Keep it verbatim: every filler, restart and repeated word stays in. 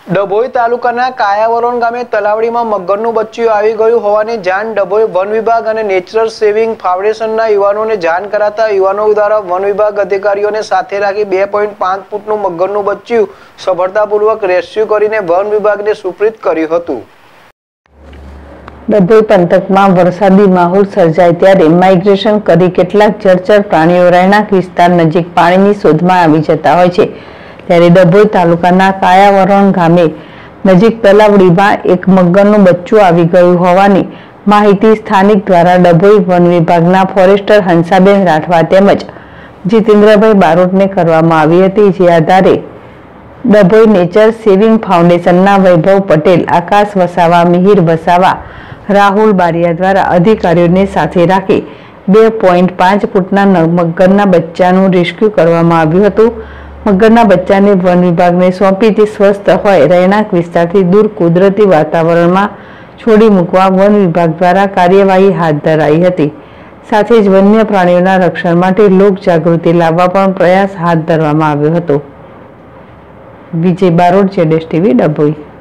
ડભોઈ તાલુકાના કાયાવરોન ગામે તલાવડીમાં મગરનું બચ્ચું આવી ગયું હોવાની જાણ ડભોઈ વન વિભાગ અને નેચરલ સેવિંગ ફાઉન્ડેશનના યુવાનોને જાણ કરાતા યુવાનો દ્વારા વન વિભાગ અધિકારીઓને સાથે રાખી બે પોઈન્ટ પાંચ ફૂટનું મગરનું બચ્ચું સફળતાપૂર્વક રેસ્ક્યુ કરીને વન વિભાગને સુપ્રીત કર્યું હતું। ડભોઈ પંથકમાં વરસાદી માહોલ સર્જાય ત્યારે માઇગ્રેશન કરી કેટલાક જળચર પ્રાણીઓ રહેણાંક વિસ્તાર નજીક પાણીની શોધમાં આવી જતા હોય છે। ત્યારે ડભોઈ તાલુકાના કાયાવરોન ગામે નજીક તલાવડીમાં એક મગરનું બચ્ચું આવી ગયું હોવાની માહિતી સ્થાનિક દ્વારા ડભોઈ વન વિભાગના ફોરેસ્ટર હંસાબેન રાઠવા તેમજ જીતેન્દ્રભાઈ બારોટને કરવામાં આવી હતી। જે આધારે ડભોઈ નેચર સેવિંગ ફાઉન્ડેશનના વૈભવ પટેલ, આકાશ વસાવા, મિહિર વસાવા, રાહુલ બારિયા દ્વારા અધિકારીઓને સાથે રાખી બે પોઈન્ટ પાંચ ફૂટના મગરના બચ્ચાનું રેસ્ક્યુ કરવામાં આવ્યું હતું। મગરના બચ્ચાને વન વિભાગને સોંપી તે સ્વસ્થ હોય રહેણાંક વિસ્તારથી દૂર કુદરતી વાતાવરણમાં છોડી મૂકવા વન વિભાગ દ્વારા કાર્યવાહી હાથ ધરાઈ હતી। સાથે જ વન્ય પ્રાણીઓના રક્ષણ માટે લોક જાગૃતિ લાવવા પણ પ્રયાસ હાથ ધરવામાં આવ્યો હતો। વિજય બારોટ, જેડેશ ટીવી, ડભોઈ।